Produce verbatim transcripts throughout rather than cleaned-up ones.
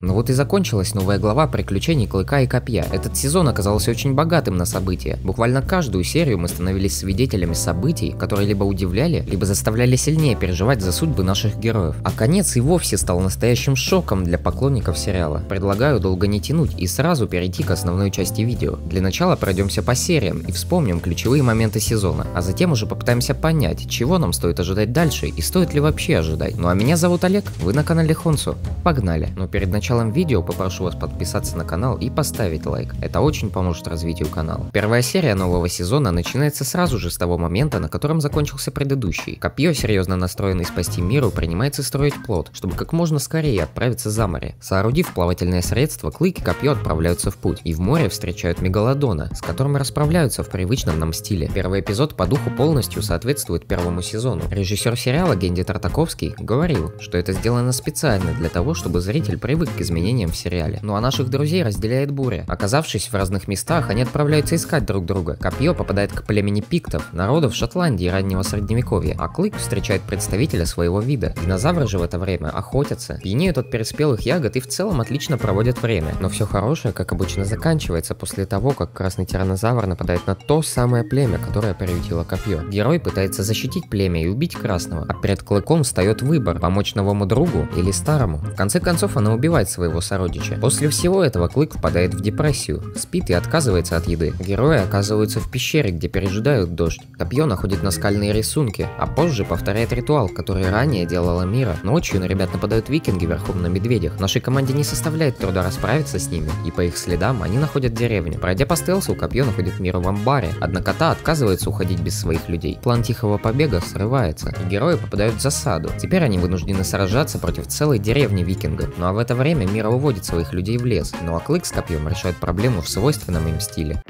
Ну вот и закончилась новая глава приключений Клыка и Копья. Этот сезон оказался очень богатым на события. Буквально каждую серию мы становились свидетелями событий, которые либо удивляли, либо заставляли сильнее переживать за судьбы наших героев. А конец и вовсе стал настоящим шоком для поклонников сериала. Предлагаю долго не тянуть и сразу перейти к основной части видео. Для начала пройдемся по сериям и вспомним ключевые моменты сезона, а затем уже попытаемся понять, чего нам стоит ожидать дальше и стоит ли вообще ожидать. Ну а меня зовут Олег, вы на канале Хонсу. Погнали! Но перед началом В началом видео попрошу вас подписаться на канал и поставить лайк, это очень поможет развитию канала. Первая серия нового сезона начинается сразу же с того момента, на котором закончился предыдущий. Копье, серьезно настроенный спасти миру, принимается строить плот, чтобы как можно скорее отправиться за море. Соорудив плавательное средство, Клык и Копье отправляются в путь, и в море встречают Мегалодона, с которым расправляются в привычном нам стиле. Первый эпизод по духу полностью соответствует первому сезону. Режиссер сериала Генди Тартаковский говорил, что это сделано специально для того, чтобы зритель привык к изменениям в сериале. Ну а наших друзей разделяет буря. Оказавшись в разных местах, они отправляются искать друг друга. Копье попадает к племени пиктов, народов Шотландии раннего средневековья, а Клык встречает представителя своего вида. Динозавры же в это время охотятся, пьянеют от переспелых ягод и в целом отлично проводят время. Но все хорошее, как обычно, заканчивается после того, как красный тираннозавр нападает на то самое племя, которое приютило Копье. Герой пытается защитить племя и убить красного, а перед Клыком встает выбор: помочь новому другу или старому. В конце концов, она убивает своего сородича. После всего этого Клык впадает в депрессию, спит и отказывается от еды. Герои оказываются в пещере, где пережидают дождь. Копье находит наскальные рисунки, а позже повторяет ритуал, который ранее делала Мира. Ночью на ребят нападают викинги верхом на медведях. Нашей команде не составляет труда расправиться с ними, и по их следам они находят деревню. Пройдя по стелсу, Копье находит Миру в амбаре, однако та отказывается уходить без своих людей. План тихого побега срывается, и герои попадают в засаду. Теперь они вынуждены сражаться против целой деревни викингов. Ну а в это время Мира уводит своих людей в лес, ну а Клык с Копьем решает проблему в свойственном им стиле.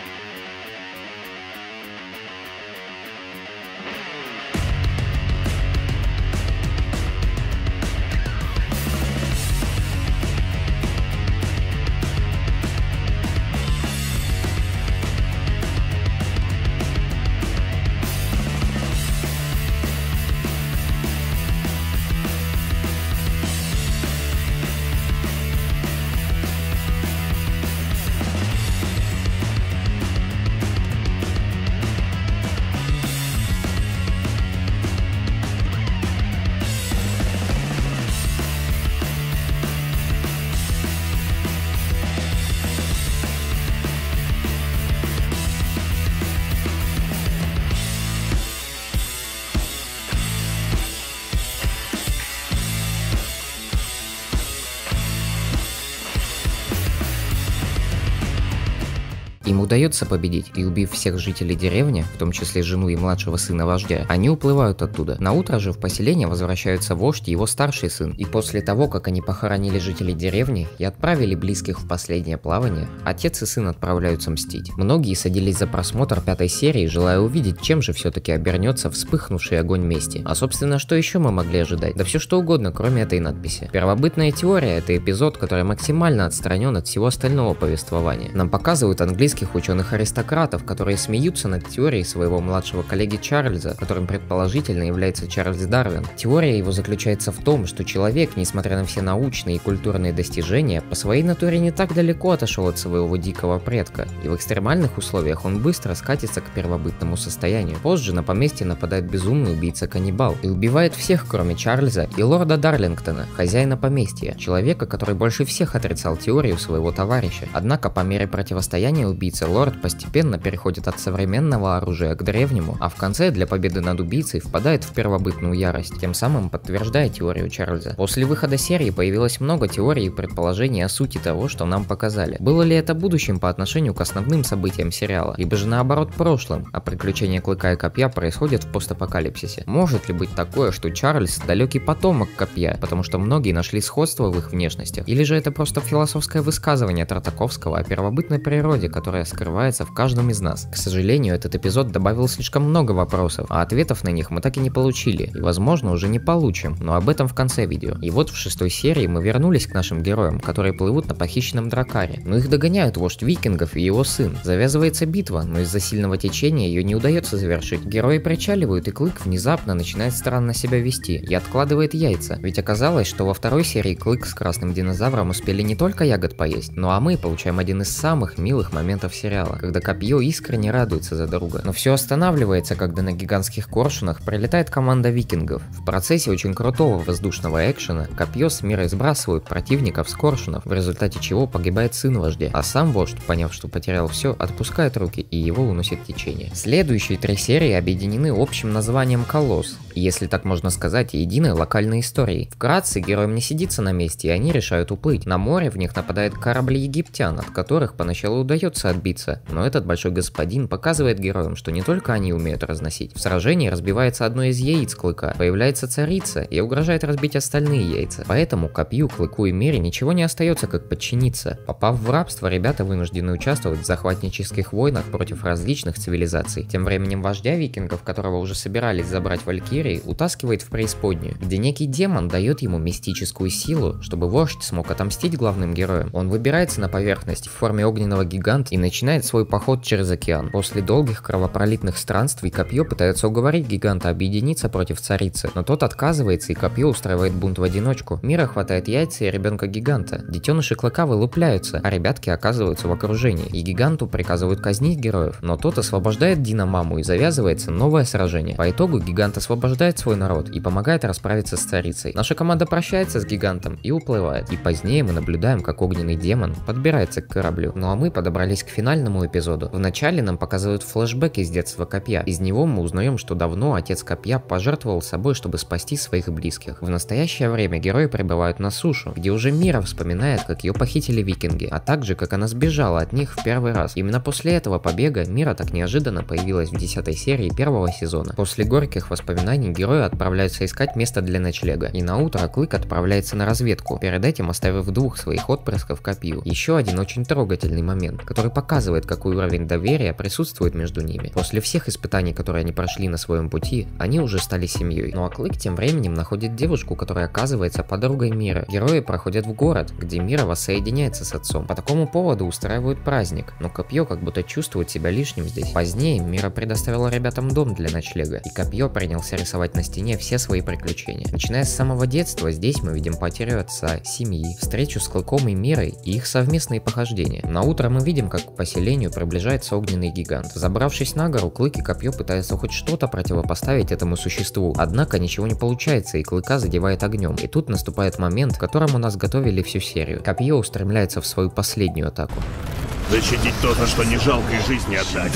Им удается победить, и убив всех жителей деревни, в том числе жену и младшего сына вождя, они уплывают оттуда. На утро же в поселение возвращаются вождь и его старший сын, и после того, как они похоронили жителей деревни и отправили близких в последнее плавание, отец и сын отправляются мстить. Многие садились за просмотр пятой серии, желая увидеть, чем же все-таки обернется вспыхнувший огонь мести. А собственно, что еще мы могли ожидать? Да все что угодно, кроме этой надписи. Первобытная теория — это эпизод, который максимально отстранен от всего остального повествования. Нам показывают английских ученых-аристократов, которые смеются над теорией своего младшего коллеги Чарльза, которым предположительно является Чарльз Дарвин. Теория его заключается в том, что человек, несмотря на все научные и культурные достижения, по своей натуре не так далеко отошел от своего дикого предка, и в экстремальных условиях он быстро скатится к первобытному состоянию. Позже на поместье нападает безумный убийца-каннибал и убивает всех, кроме Чарльза и лорда Дарлингтона, хозяина поместья, человека, который больше всех отрицал теорию своего товарища. Однако по мере противостояния убийцы лорд постепенно переходит от современного оружия к древнему, а в конце для победы над убийцей впадает в первобытную ярость, тем самым подтверждая теорию Чарльза. После выхода серии появилось много теорий и предположений о сути того, что нам показали. Было ли это будущим по отношению к основным событиям сериала, либо же наоборот прошлым, а приключения Клыка и Копья происходят в постапокалипсисе? Может ли быть такое, что Чарльз далекий потомок Копья, потому что многие нашли сходство в их внешностях? Или же это просто философское высказывание Тартаковского о первобытной природе, которая которая скрывается в каждом из нас. К сожалению, этот эпизод добавил слишком много вопросов, а ответов на них мы так и не получили, и возможно уже не получим, но об этом в конце видео. И вот в шестой серии мы вернулись к нашим героям, которые плывут на похищенном дракаре, но их догоняют вождь викингов и его сын. Завязывается битва, но из-за сильного течения ее не удается завершить. Герои причаливают, и Клык внезапно начинает странно себя вести и откладывает яйца, ведь оказалось, что во второй серии Клык с красным динозавром успели не только ягод поесть, ну а мы получаем один из самых милых моментов сериала, когда Копье искренне радуется за друга. Но все останавливается, когда на гигантских коршунах прилетает команда викингов. В процессе очень крутого воздушного экшена Копье с Мирой сбрасывают противников с коршунов, в результате чего погибает сын вождя, а сам вождь, поняв, что потерял все, отпускает руки и его уносит течение. Следующие три серии объединены общим названием «Колосс», если так можно сказать, единой локальной историей. Вкратце, героям не сидится на месте, и они решают уплыть. На море в них нападает корабль египтян, от которых поначалу удается отбиться, но этот большой господин показывает героям, что не только они умеют разносить. В сражении разбивается одно из яиц Клыка, появляется царица и угрожает разбить остальные яйца. Поэтому Копью, Клыку и Мире ничего не остается, как подчиниться. Попав в рабство, ребята вынуждены участвовать в захватнических войнах против различных цивилизаций. Тем временем вождя викингов, которого уже собирались забрать валькирии, утаскивает в преисподнюю, где некий демон дает ему мистическую силу, чтобы вождь смог отомстить главным героям. Он выбирается на поверхность в форме огненного гиганта и начинает свой поход через океан. После долгих кровопролитных странствий Копье пытается уговорить гиганта объединиться против царицы, но тот отказывается, и Копье устраивает бунт в одиночку. Мира хватает яйца и ребенка гиганта. Детеныши Клыка вылупляются, а ребятки оказываются в окружении, и гиганту приказывают казнить героев, но тот освобождает Дина маму, и завязывается новое сражение. По итогу гигант освобождает свой народ и помогает расправиться с царицей. Наша команда прощается с гигантом и уплывает, и позднее мы наблюдаем, как огненный демон подбирается к кораблю. Ну а мы подобрались к финальному эпизоду. Вначале нам показывают флешбэк из детства Копья. Из него мы узнаем, что давно отец Копья пожертвовал собой, чтобы спасти своих близких. В настоящее время герои прибывают на сушу, где уже Мира вспоминает, как ее похитили викинги, а также как она сбежала от них в первый раз. Именно после этого побега Мира так неожиданно появилась в десятой серии первого сезона. После горьких воспоминаний герои отправляются искать место для ночлега, и на утро Клык отправляется на разведку, перед этим оставив двух своих отпрысков Копью. Еще один очень трогательный момент, который показывает, какой уровень доверия присутствует между ними. После всех испытаний, которые они прошли на своем пути, они уже стали семьей. Ну а Клык тем временем находит девушку, которая оказывается подругой Мира. Герои проходят в город, где Мира воссоединяется с отцом. По такому поводу устраивают праздник, но Копье как будто чувствует себя лишним здесь. Позднее Мира предоставила ребятам дом для ночлега, и Копье принялся рисовать на стене все свои приключения. Начиная с самого детства, здесь мы видим потерю отца, семьи, встречу с Клыком и Мирой и их совместные похождения. На утро мы видим, как к поселению приближается огненный гигант. Забравшись на гору, Клык и Копье пытаются хоть что-то противопоставить этому существу, однако ничего не получается, и Клыка задевает огнем. И тут наступает момент, к которому нас готовили всю серию. Копье устремляется в свою последнюю атаку. Защитить то, за что не жалко и жизни отдать.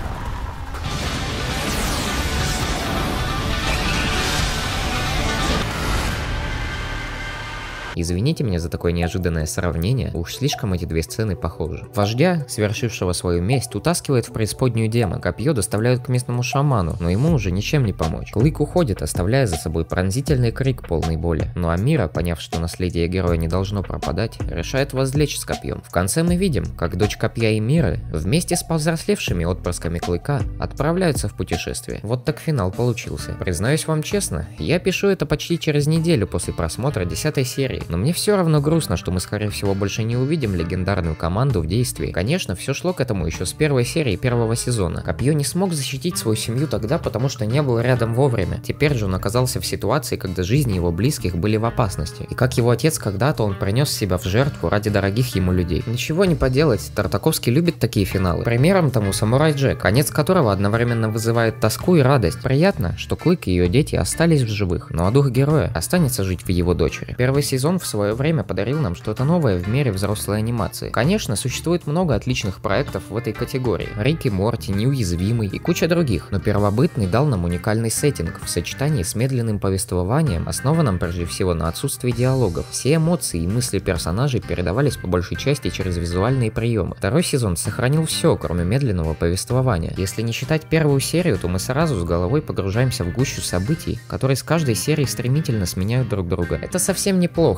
Извините меня за такое неожиданное сравнение, уж слишком эти две сцены похожи. Вождя, совершившего свою месть, утаскивает в преисподнюю демон. Копье доставляют к местному шаману, но ему уже ничем не помочь. Клык уходит, оставляя за собой пронзительный крик полной боли. Ну а Мира, поняв, что наследие героя не должно пропадать, решает возлечь с Копьем. В конце мы видим, как дочь Копья и Миры вместе с повзрослевшими отпрысками Клыка отправляются в путешествие. Вот так финал получился. Признаюсь вам честно, я пишу это почти через неделю после просмотра десятой серии. Но мне все равно грустно, что мы скорее всего больше не увидим легендарную команду в действии. Конечно, все шло к этому еще с первой серии первого сезона. Копье не смог защитить свою семью тогда, потому что не был рядом вовремя. Теперь же он оказался в ситуации, когда жизни его близких были в опасности. И как его отец когда-то, он принес себя в жертву ради дорогих ему людей. Ничего не поделать, Тартаковский любит такие финалы. Примером тому Самурай Джек, конец которого одновременно вызывает тоску и радость. Приятно, что Клык и ее дети остались в живых, но а дух героя останется жить в его дочери. Первый сезон в свое время подарил нам что-то новое в мире взрослой анимации. Конечно, существует много отличных проектов в этой категории. Рик и Морти, Неуязвимый и куча других, но первобытный дал нам уникальный сеттинг в сочетании с медленным повествованием, основанным прежде всего на отсутствии диалогов. Все эмоции и мысли персонажей передавались по большей части через визуальные приемы. Второй сезон сохранил все, кроме медленного повествования. Если не считать первую серию, то мы сразу с головой погружаемся в гущу событий, которые с каждой серии стремительно сменяют друг друга. Это совсем неплохо.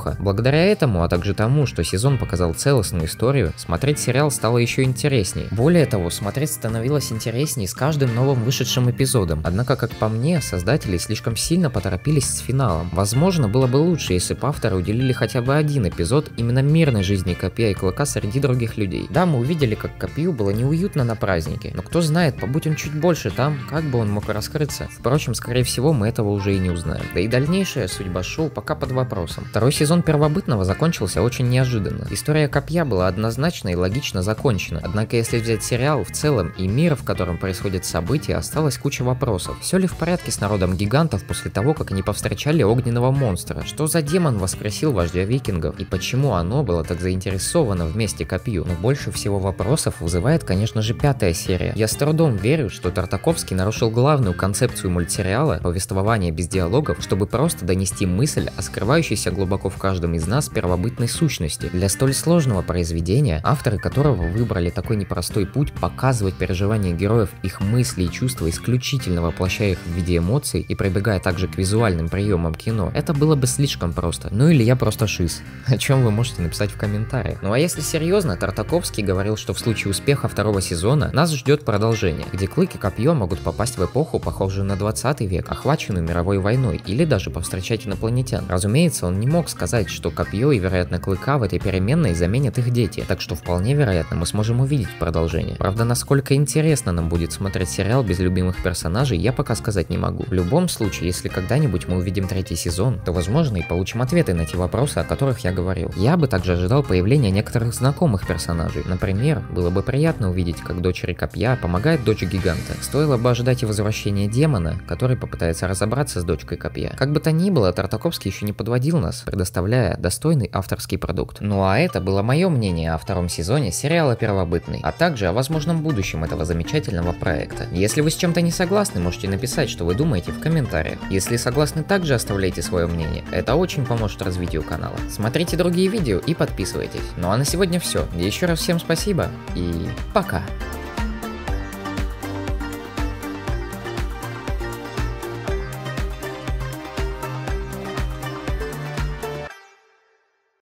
неплохо. Благодаря этому, а также тому, что сезон показал целостную историю, смотреть сериал стало еще интереснее. Более того, смотреть становилось интереснее с каждым новым вышедшим эпизодом. Однако, как по мне, создатели слишком сильно поторопились с финалом. Возможно, было бы лучше, если бы авторы уделили хотя бы один эпизод именно мирной жизни Копья и Клыка среди других людей. Да, мы увидели, как Копью было неуютно на празднике, но кто знает, побудь он чуть больше там, как бы он мог раскрыться. Впрочем, скорее всего, мы этого уже и не узнаем. Да и дальнейшая судьба шоу пока под вопросом. Второй сезон Первобытного закончился очень неожиданно. История Копья была однозначно и логично закончена, однако если взять сериал в целом и мир, в котором происходят события, осталась куча вопросов. Все ли в порядке с народом гигантов после того, как они повстречали огненного монстра? Что за демон воскресил вождя викингов? И почему оно было так заинтересовано в месте Копью? Но больше всего вопросов вызывает, конечно же, пятая серия. Я с трудом верю, что Тартаковский нарушил главную концепцию мультсериала, повествование без диалогов, чтобы просто донести мысль о скрывающейся глубоко в каждом из нас первобытной сущности. Для столь сложного произведения, авторы которого выбрали такой непростой путь показывать переживания героев, их мысли и чувства, исключительно воплощая их в виде эмоций и прибегая также к визуальным приемам кино, это было бы слишком просто. Ну или я просто шиз. О чем вы можете написать в комментариях. Ну а если серьезно, Тартаковский говорил, что в случае успеха второго сезона нас ждет продолжение, где Клык и Копье могут попасть в эпоху, похожую на двадцатый век, охваченную мировой войной, или даже повстречать инопланетян. Разумеется, он не мог сказать, что Копье и, вероятно, Клыка в этой переменной заменят их дети, так что вполне вероятно мы сможем увидеть продолжение. Правда, насколько интересно нам будет смотреть сериал без любимых персонажей, я пока сказать не могу. В любом случае, если когда-нибудь мы увидим третий сезон, то возможно и получим ответы на те вопросы, о которых я говорил. Я бы также ожидал появления некоторых знакомых персонажей. Например, было бы приятно увидеть, как дочери Копья помогает дочь гиганта. Стоило бы ожидать и возвращения демона, который попытается разобраться с дочкой Копья. Как бы то ни было, Тартаковский еще не подводил нас, предоставляя достойный авторский продукт. Ну а это было мое мнение о втором сезоне сериала Первобытный, а также о возможном будущем этого замечательного проекта. Если вы с чем-то не согласны, можете написать, что вы думаете в комментариях. Если согласны, также оставляйте свое мнение. Это очень поможет развитию канала. Смотрите другие видео и подписывайтесь. Ну а на сегодня все. Еще раз всем спасибо и пока.